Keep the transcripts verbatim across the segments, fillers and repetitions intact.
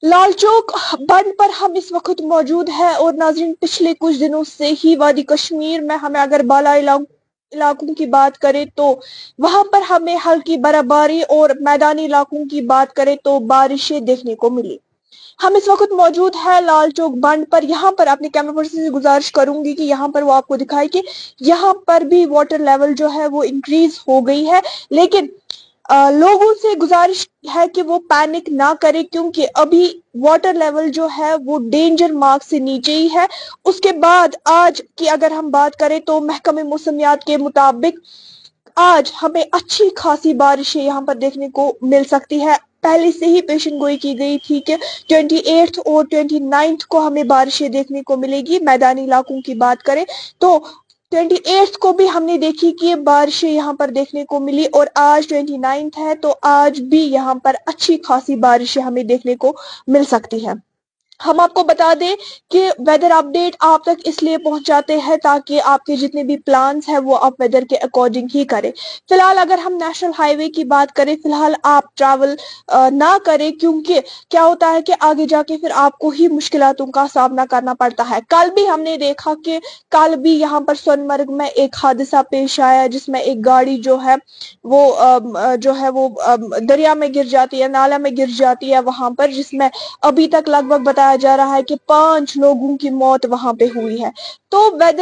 लाल चौक बंद पर हम इस वक्त मौजूद है और नाज़रीन पिछले कुछ दिनों से ही वादी कश्मीर में हमें अगर बाला इलाकों की बात करें तो वहां पर हमें हल्की बर्फबारी और मैदानी इलाकों की बात करें तो बारिशें देखने को मिली। हम इस वक्त मौजूद है लाल चौक बंद पर। यहाँ पर अपने कैमरा पर्सन से गुजारिश करूंगी कि यहाँ पर वो आपको दिखाए कि यहाँ पर भी वाटर लेवल जो है वो इंक्रीज हो गई है, लेकिन आ, लोगों से गुजारिश है कि वो पैनिक ना करें क्योंकि अभी वाटर लेवल जो है वो डेंजर मार्क से नीचे ही है। उसके बाद आज की अगर हम बात करें तो महकमे मौसमियात के मुताबिक आज हमें अच्छी खासी बारिशें यहाँ पर देखने को मिल सकती है। पहले से ही पेशन गोई की गई थी कि अट्ठाईस और उनतीस को हमें बारिशें देखने को मिलेगी। मैदानी इलाकों की बात करें तो अट्ठाईस को भी हमने देखी कि बारिशें यहाँ पर देखने को मिली और आज उनतीस है तो आज भी यहाँ पर अच्छी खासी बारिशें हमें देखने को मिल सकती है। हम आपको बता दें कि वेदर अपडेट आप तक इसलिए पहुंचाते हैं ताकि आपके जितने भी प्लान्स हैं वो आप वेदर के अकॉर्डिंग ही करें। फिलहाल अगर हम नेशनल हाईवे की बात करें, फिलहाल आप ट्रैवल ना करें क्योंकि क्या होता है कि आगे जाके फिर आपको ही मुश्किलातों का सामना करना पड़ता है। कल भी हमने देखा कि कल भी यहाँ पर सोनमर्ग में एक हादसा पेश आया जिसमें एक गाड़ी जो है वो जो है वो दरिया में गिर जाती है, नाला में गिर जाती है वहां पर, जिसमें अभी तक लगभग बताया जा रहा है कि पांच लोगों की मौत वहां पे हुई है। तो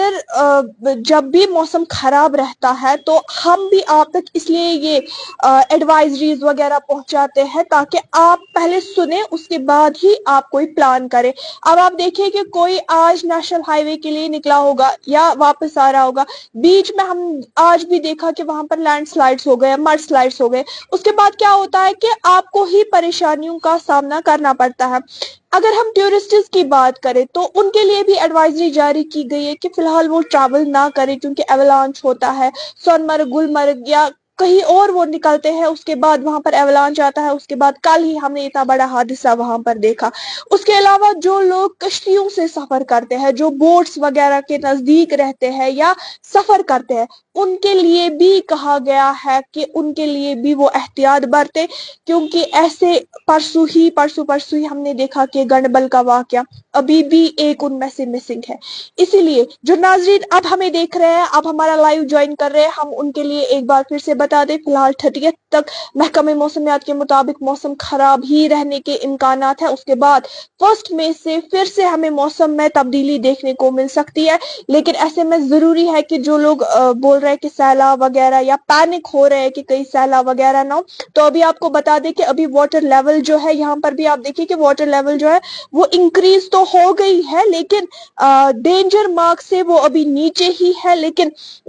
वेदर जब भी मौसम खराब रहता है तो हम भी आप तक इसलिए ये एडवाइजरीज वगैरह पहुंचाते हैं ताकि आप पहले सुने उसके बाद ही आप कोई प्लान करें। अब आप देखिए कि कोई आज नेशनल हाईवे के लिए निकला होगा या वापस आ रहा होगा, बीच में हम आज भी देखा कि वहां पर लैंडस्लाइड्स हो गए, मड स्लाइड्स हो गए। उसके बाद क्या होता है कि आपको ही परेशानियों का सामना करना पड़ता है। अगर हम टूरिस्ट्स की बात करें तो उनके लिए भी एडवाइजरी जारी की गई है कि फिलहाल वो ट्रैवल ना करें क्योंकि एवलांच होता है। सोनमर्ग, गुलमर्ग या कहीं और वो निकलते हैं, उसके बाद वहां पर एवलांच आता है। उसके बाद कल ही हमने इतना बड़ा हादसा वहां पर देखा। उसके अलावा जो लोग कश्तियों से सफर करते हैं, जो बोट्स वगैरह के नजदीक रहते हैं या सफर करते हैं, उनके लिए भी कहा गया है कि उनके लिए भी वो एहतियात बरते क्योंकि ऐसे परसों ही परसों परसों ही हमने देखा कि गंडबल का वाकया अभी भी एक उनमें से मिसिंग है। इसीलिए जो नाजरीन अब हमें देख रहे हैं, अब हमारा लाइव ज्वाइन कर रहे हैं, हम उनके लिए एक बार फिर से बता दें फिलहाल थर्टियथ तक महकमे मौसमियात के मुताबिक मौसम खराब ही रहने के इम्कानात है। उसके बाद फर्स्ट मई से फिर से हमें मौसम में तब्दीली देखने को मिल सकती है। लेकिन ऐसे में जरूरी है कि जो लोग बोल रहे हैं कि सैलाब वगैरह या पैनिक हो रहे हैं कि कहीं सैलाब वगैरह ना हो, तो अभी आपको बता दें कि अभी वाटर लेवल जो है यहाँ पर भी आप देखिए कि वाटर लेवल जो है वो इंक्रीज तो हो गई है लेकिन डेंजर मार्क से वो अभी नीचे ही है। लेकिन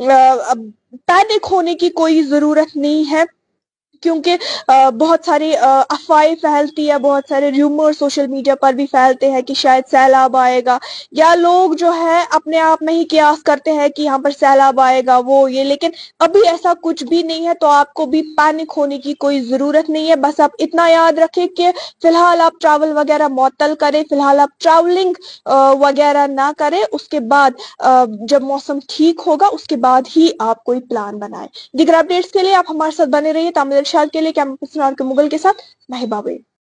पैनिक होने की कोई जरूरत नहीं है क्योंकि बहुत सारी अफवाहें फैलती है, बहुत सारे र्यूमर सोशल मीडिया पर भी फैलते हैं कि शायद सैलाब आएगा, या लोग जो है अपने आप में ही कियास करते हैं कि यहाँ पर सैलाब आएगा वो ये। लेकिन अभी ऐसा कुछ भी नहीं है तो आपको भी पैनिक होने की कोई जरूरत नहीं है। बस आप इतना याद रखें कि फिलहाल आप ट्रैवल वगैरह मुअत्तल करें, फिलहाल आप ट्रैवलिंग वगैरह ना करें। उसके बाद जब मौसम ठीक होगा उसके बाद ही आप कोई प्लान बनाएं। दीगर अपडेट्स के लिए आप हमारे साथ बने रहिए। तामिल इरशाद के लिए कैमरा पर्सन के मुगल के साथ मैं हिबा।